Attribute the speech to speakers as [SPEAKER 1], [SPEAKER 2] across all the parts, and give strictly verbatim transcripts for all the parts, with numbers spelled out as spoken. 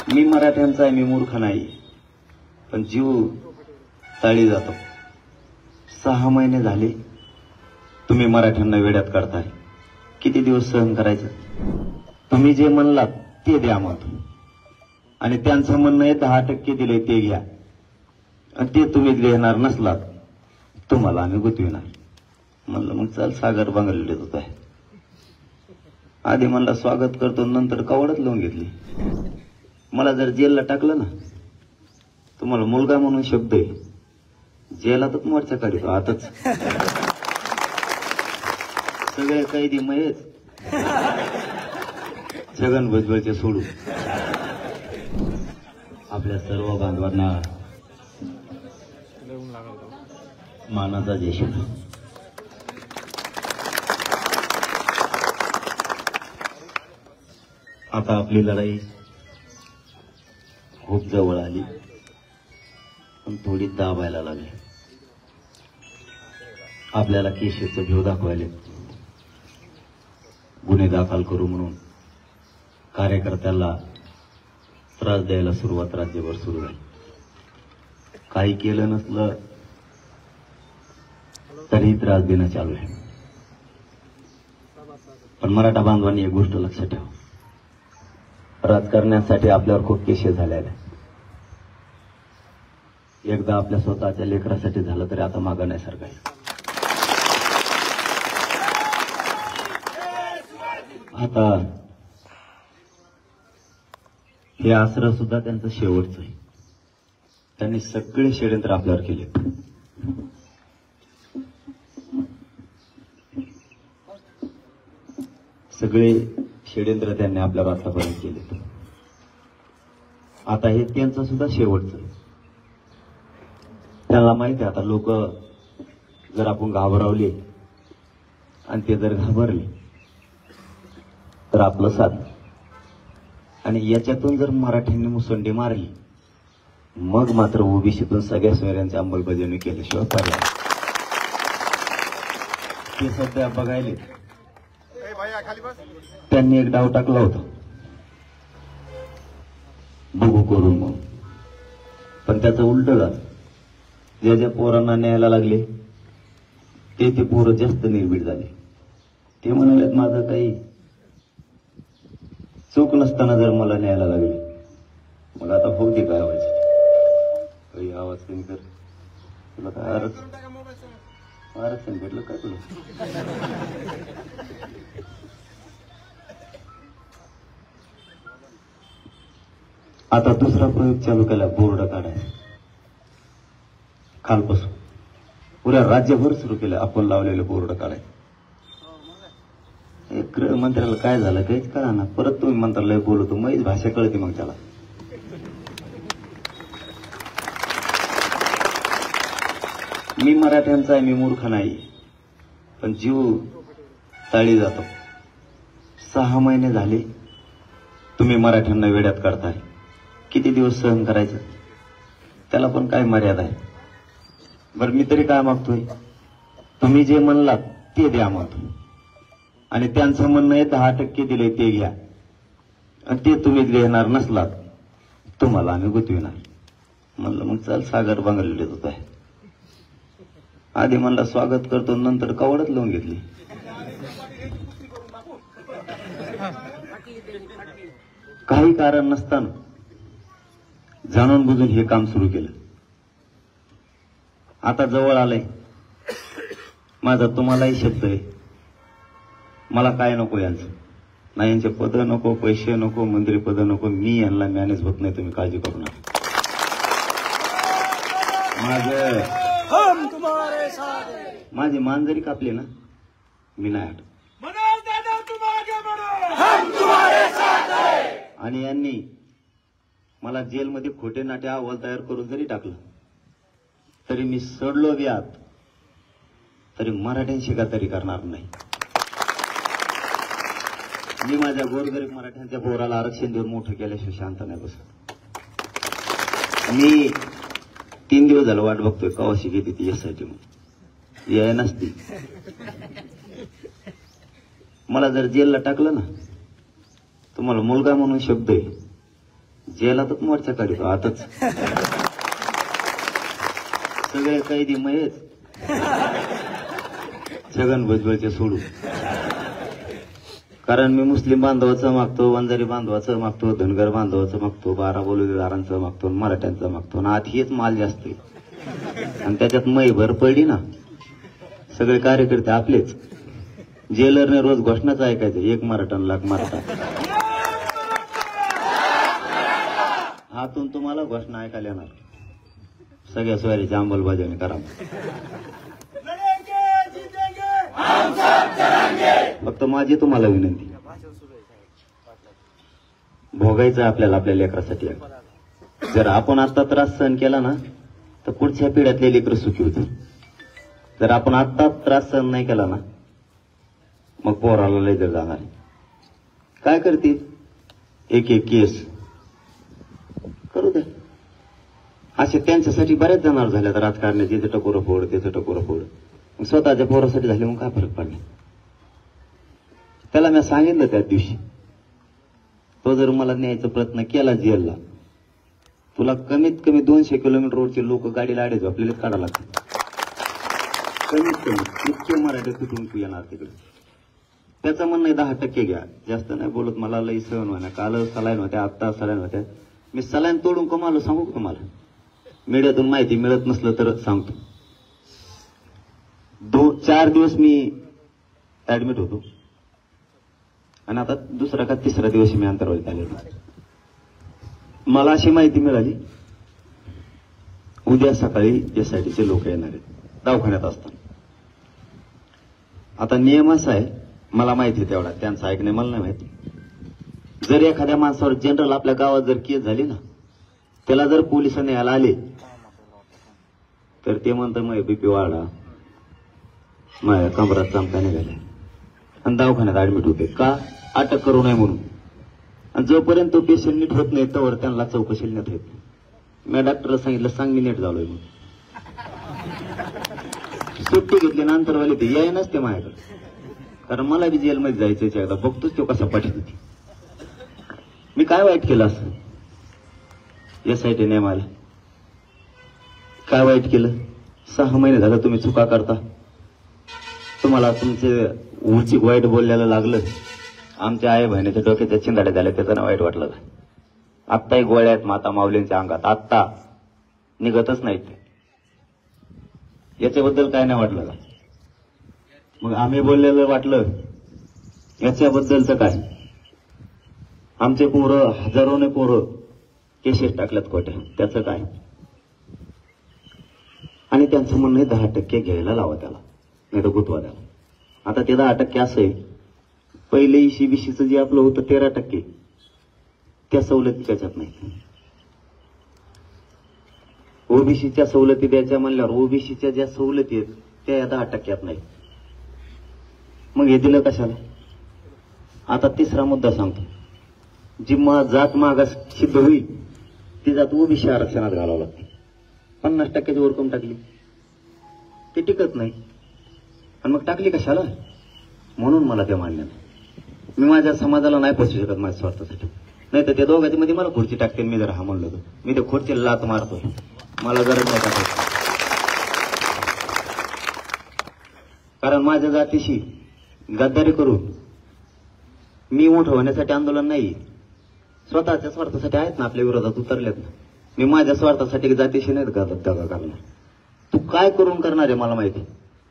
[SPEAKER 1] मी मराठ्यांचा आहे, मी मूर्ख नाही, पण जीव तळी जातो. सहा महिने झाले तुम्ही मराठ्यांना वेड्यात काढताय. किती दिवस सहन करायचं? तुम्ही जे म्हणलात ते द्या मत, आणि त्यांचं म्हणणं आहे दहा टक्के दिले ते घ्या, आणि ते तुम्ही देणार नसलात तुम्हाला आम्ही गुतविणार. म्हणलं मग चल सागर बांगरला देत होत आहे. आधी म्हणला स्वागत करतो, नंतर कवडच लावून घेतली. मला जर जेलला टाकलं ना, तुम्हाला मुलगा म्हणून शब्द आहे, जेलातच मोर्चा काढतो आताच. सगळे कैदी मयच छगन भुजबळचे सोडू. आपल्या सर्व बांधवांना मानाचा जय श्री राम. आता आपली लढाई खूप जवळ आली, पण थोडी दाबायला लागली. आपल्याला केसेचं भीव दाखवायले, गुन्हे दाखल करू म्हणून कार्यकर्त्याला त्रास द्यायला सुरुवात राज्यभर सुरू झाली. काही केलं नसलं तरीही त्रास देणं चालू आहे. पण मराठा बांधवांनी एक गोष्ट लक्षात ठेवा, राजकारण्यासाठी आपल्यावर खूप केसेस झालेले आहेत. एकदा आपल्या स्वतःच्या लेकरासाठी झालं तरी आता मागं नाही सरकार. आता हे आसरा सुद्धा त्यांचं शेवटचं आहे. त्यांनी सगळे षडयंत्र आपल्यावर केले. सगळे षडयंत्र त्यांनी आपल्यावर आतापर्यंत केले. आता हे त्यांचं सुद्धा शेवटचं आहे. त्यांना माहिती आहे आता लोक जर आपण घाबरवले आणि ते जर घाबरले तर आपलं साथ, आणि याच्यातून जर मराठ्यांनी मुसंडी मारली मग मात्र ओबीसीतून सगळ्या सोयऱ्यांची अंमलबजावणी केल्याशिवाय पर्याय. ते सध्या बघायले त्यांनी एक डाव टाकला होता बघू करून म्हणून, पण त्याचं उलट झालं. ज्या ज्या पोरांना न्यायला लागले ते ते पोरं जास्त निर्भीड झाले. ते म्हणाले माझं काही चूक नसताना जर मला न्यायला लागले, मग आता होऊ दे काय व्हायचं. काही आवाज कमी कर, तुला काय आरक्षण आरक्षण भेटलं काय तुला? आता दुसरा प्रयोग चालू केला, बोर्ड काढायचा. कालपासून पुऱ्या राज्यभर सुरू केलं आपण लावलेले बोर्ड काढायचे. गृहमंत्र्याला काय झालं काहीच कळा ना. परत तुम्ही मंत्रालय बोलवतो, मग भाषा कळते मग त्याला. मी मराठ्यांचा आहे, मी मूर्ख नाही, पण जीव तळी जातो. सहा महिने झाले तुम्ही मराठ्यांना वेड्यात काढताय. किती दिवस सहन करायचं? त्याला पण काय मर्यादा आहे? बरं मी तरी काय मागतोय, तुम्ही जे म्हणलात ते द्या मत, आणि त्यांचं म्हणणं आहे दहा टक्के दिले ते घ्या, आणि ते तुम्ही देणार नसलात तुम्हाला आम्ही गुतविणार. म्हणलं मग चल सागर बांगरला देत होत आहे. आधी म्हणला स्वागत करतो, नंतर कवडच लावून घेतली. काही कारण नसताना जाणून बुजून हे काम सुरू केलं. आता जवळ आलंय. माझा तुम्हालाही शब्द आहे, मला काय नको यांचं, ना यांचे पद नको, पैसे नको, मंत्री पद नको. मी यांना मॅनेज होत नाही, तुम्ही काळजी करू नका. माझ माझी मान जरी कापली ना, मी नाही हट. आणि यांनी मला जेलमध्ये खोटे नाटे अहवाल तयार करून जरी टाकलं तरी मी सडलो बी आत तरी मराठ्यांशी तरी करणार नाही. मी माझ्या गोरगरीब मराठ्यांच्या पोराला आरक्षण देऊन मोठं केल्याशिवाय शांत नाही बसत. मी तीन दिवस झालं वाट बघतोय कवाशी घेते ती यासाठी, मग याय नसती. मला जर जेलला टाकलं ना, तुम्हाला मुलगा म्हणून शब्द आहे, जेलातच मोर्चा काढतो आताच. सगळे कैदी मयच छगन भुजबळचे सोडू. कारण मी मुस्लिम बांधवाचं मागतो, वंजारी बांधवाचं मागतो, धनगर बांधवाचं मागतो, बारा बोलूदारांचं मागतो, मराठ्यांचं मागतो, आणि आत हेच माल जास्त आहे. आणि त्याच्यात मै भर पडली ना, सगळे कार्यकर्ते आपलेच. जेलरने रोज घोषणाच ऐकायचं, एक मराठा लाख मराठा. हातून तुम्हाला घोषणा ऐकायला येणार. सगळ्या सोयरीची अंमलबजावणी करा. फक्त माझी तुम्हाला विनंती, भोगायचं आपल्याला आपल्या लेकरासाठी. जर आपण आता त्रास सहन केला ना तर पुढच्या पिढ्यातले लेकरं सुखी होतील. जर आपण आता त्रास सहन नाही केला ना मग पोराला लय जर जाणार. काय करतील, एक एक केस करू दे. असे त्यांच्यासाठी बऱ्याच जणांवर झाल्यात राजकारणाचे, तिथं टकोरं फोड, तिथं टकोरं फोड. स्वतःच्या पोरासाठी झाले मग काय फरक पडला. त्याला मी सांगितलं त्या दिवशी, तो जर मला न्यायचा प्रयत्न केला जेलला, तुला कमीत कमी दोनशे किलोमीटरवरचे लोक गाडीला आडे झोपलेले काढा लागतात. कमीत कमी इतके मराठी तुटून तू येणार तिकडे. त्याचं म्हणणं आहे दहा टक्के घ्या. जास्त नाही बोलत, मला लई सहन व्हायला. काल सलाईन होत्या, आत्ता सलाईन होत्या. मी सलाईन तोडून कमालो सांगू का तुम्हाला? मीडियातून माहिती मिळत नसलं तर सांगतो. दो चार दिवस मी ऍडमिट होतो आणि आता दुसरा का तिसरा दिवस मी अंतर्वालीत आलेलो. मला अशी माहिती मिळाली उद्या सकाळी एसआयटीचे लोक येणार आहेत दवाखान्यात असताना. आता नियम असा आहे, मला माहिती आहे तेवढा, त्यांचं ऐकणे मला नाही माहिती. जर एखाद्या माणसावर जनरल आपल्या गावात जर केस झाली ना, त्याला जर पोलिसांनी यायला आले तर ते म्हणतात मग बीपी वाढा, माझ्या कमरात चमका निघाल्या आणि दवाखान्यात ऍडमिट होते. का? अटक करू नये म्हणून. आणि जोपर्यंत तो पेशंट नीट होत नाही तोवर त्यांना चौकशी नेत होत नाही. मी डॉक्टरला सांगितलं, सांग मी नीट झालोय म्हणून. सुट्टी घेतली नंतर वाले ते याय नसते माझ्याकडे, कारण मला बी जेलमध्ये जायचं एकदा, बघतोच तो कसा पाठीत होती. मी काय वाईट केलं असं एसआयटी नाही मला? काय वाईट केलं? सहा महिने झालं तुम्ही चुका करता, तुम्हाला तुमचे उचित वाईट बोलल्याला लागलं, आमच्या आई बहिणीच्या डोक्याच्या चिंदाड्या झाल्या, त्याचं वाईट वाटलं का? आत्ताही गोळ्या आहेत माता माऊलींच्या अंगात, आत्ता निघतच नाहीत. याच्याबद्दल काय नाही वाटलं का? मग आम्ही बोललेलं वाटलं, याच्याबद्दलचं काय? आमचे पोरं, हजारोने पोरं केसेस टाकल्यात खोट्या, त्याचं काय? आणि त्यांचं म्हणणं आहे दहा टक्के घ्यायला लावा त्याला, नाही तर गुतवा त्याला. आता ते दहा टक्के असं आहे, पहिले इशी बिशीचं जे आपलं होतं तेरा टक्के, त्या सवलती त्याच्यात नाही. ओबीसीच्या सवलती द्यायच्या म्हणल्यावर ओबीसीच्या ज्या सवलती आहेत त्या या दहा टक्क्यात नाही. मग हे दिलं कशाला? आता तिसरा मुद्दा सांगतो, जी मा जात मागास सिद्ध होईल ती जात ओबीसी आरक्षणात घालावं लागते. पन्नास टक्क्याची वर कमी टाकली ते टिकत नाही, आणि मग टाकली कशाला? म्हणून मला ते मान्य नाही. मी माझ्या समाजाला नाही पोचू शकत माझ्या स्वार्थासाठी, नाही तर त्या दोघांच्या मध्ये मला खुर्ची टाकते. मी जर हा म्हणलो तर मी ते खुर्चीला लात मारतो, मला गरज नाही टाकायची. कारण माझ्या जातीशी गद्दारी करून मी मोठं होण्यासाठी आंदोलन नाही, स्वतःच्या स्वार्थासाठी आहेत ना, आपल्या विरोधात उतरलेत ना. मी माझ्या स्वार्थासाठी जातीशी नाहीत का दगा करणार. तू काय करून करणार आहे मला माहिती.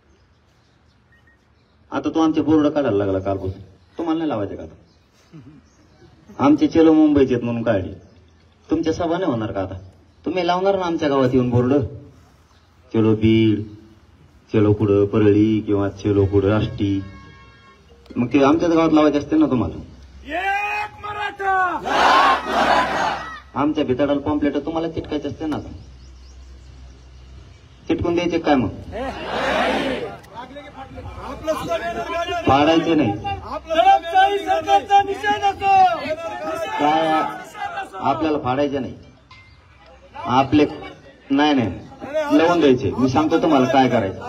[SPEAKER 1] आता तू आमचे बोर्ड काढायला लागला कालपासून, तुम्हाला नाही लावायचे का? आमचे चलो मुंबईचे आहेत म्हणून काढली, तुमच्या सभा नाही होणार का? आता तुम्ही लावणार ना आमच्या गावात येऊन बोर्ड, चलो बीड, चलो पुढं परळी किंवा चलो पुढं आष्टी, मग ते आमच्याच गावात लावायचे असते ना तुम्हाला. आमच्या भिताडाला पॉम्पलेट तुम्हाला चिटकायचे असते ना, चिटकून द्यायचे काय? मग फाडायचे नाही काय? आपल्याला फाडायचे नाही, आपले नाही नाही लावून द्यायचे. मी सांगतो तुम्हाला काय करायचं.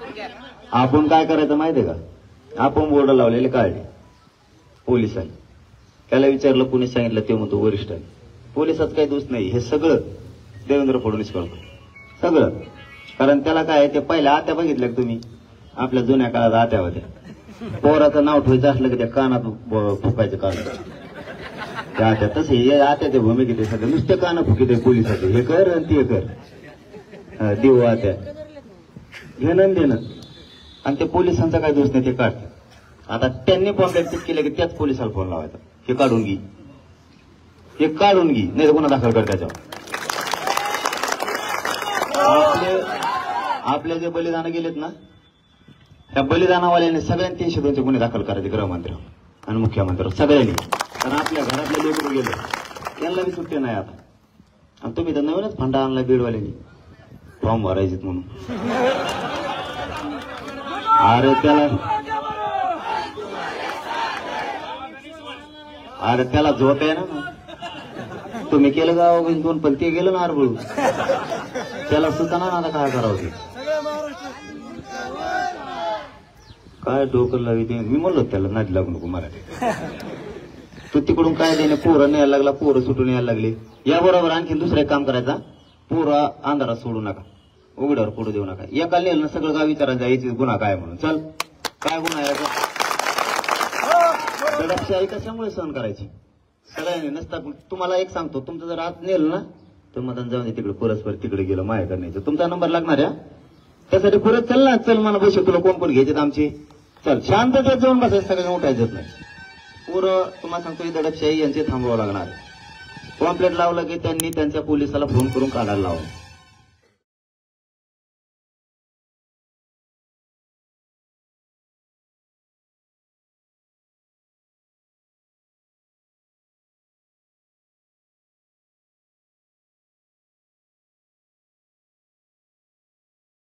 [SPEAKER 1] आपण काय करायचं माहितीये का? आपण बोर्ड लावलेले काढले पोलिसांनी, त्याला विचारलं कोणी सांगितलं, ते म्हणतो वरिष्ठ आहे. पोलिसात काही दोष नाही, हे सगळं देवेंद्र फडणवीस करतो सगळं. कारण त्याला काय, ते पहिल्या आत्या बघितल्या का तुम्ही, आपल्या जुन्या काळात आत्या होत्या, पोराचं नाव ठेवायचं असलं की त्या कानात फुकायचं कान त्या आत्या. तसे हे आत्याच्या भूमिकेत आहे सगळं, नुसते कानं फुकीत आहे पोलिसाचे, हे कर आणि ते कर, देऊ आत्या घेणं देणं. आणि ते पोलिसांचा काय दोष नाही, ते काढते. आता त्यांनी पॉम्पलेट केलं की त्याच पोलिसाला फोन लावायचा, हे काढून घे, हे काढून घे, नाही तर गुन्हा दाखल कर त्याच्यावर. आपले आपले जे बलिदान गेलेत ना, त्या बलिदानावाल्याने सगळ्यांनी तीनशे दोनशे गुन्हे दाखल करायचे, गृहमंत्री आणि मुख्यमंत्री सगळ्यांनी. कारण आपल्या घरातले लेकरू गेले, त्यांना बी सुट्टी नाही आता. आणि तुम्ही तर नवीनच फंडा आणला बीडवाल्यांनी फॉर्म भरायचे म्हणून. अरे त्याला अरे त्याला झोप आहे ना, तुम्ही केलं गाव दोन, पण ते गेलं ना आरबळू, त्याला सुद्धा ना आता काय करावं ते. काय डोकं लावी ते, मी म्हणलो त्याला नादी लागू नको मराठी. तू तिकडून काय देणे, पोरं न्यायला लागला, पोरं सुटून यायला लागले. याबरोबर आणखी दुसरं एक काम करायचा, पोरं अंधारात सोडू नका, उघड्यावर पडू देऊ नका. एका नेलं ना सगळं गाव विचारायचं याची गुन्हा काय म्हणून. चल काय गुन्हा याचा, दडपशाही कशामुळे सहन करायची सगळ्यांनी नसता. तुम्हाला एक सांगतो, तुमचं जर आज नेलं ना तर मग जाऊन तिकडे परस्पर तिकडे गेलं माया करण्याचं, तुमचा नंबर लागणार आहे. त्यासाठी परत चल ना, चल मला पैसे तुला कोण कोण घ्यायचे आमचे, चल शांततेत जाऊन बसायचं, सगळ्यांना उठायचं नाही. पुरं तुम्हाला सांगतो, ही दडपशाही यांचे थांबवावं लागणार. पॉम्पलेट लावलं की त्यांनी त्यांच्या पोलिसाला फोन करून काढायला लावलं.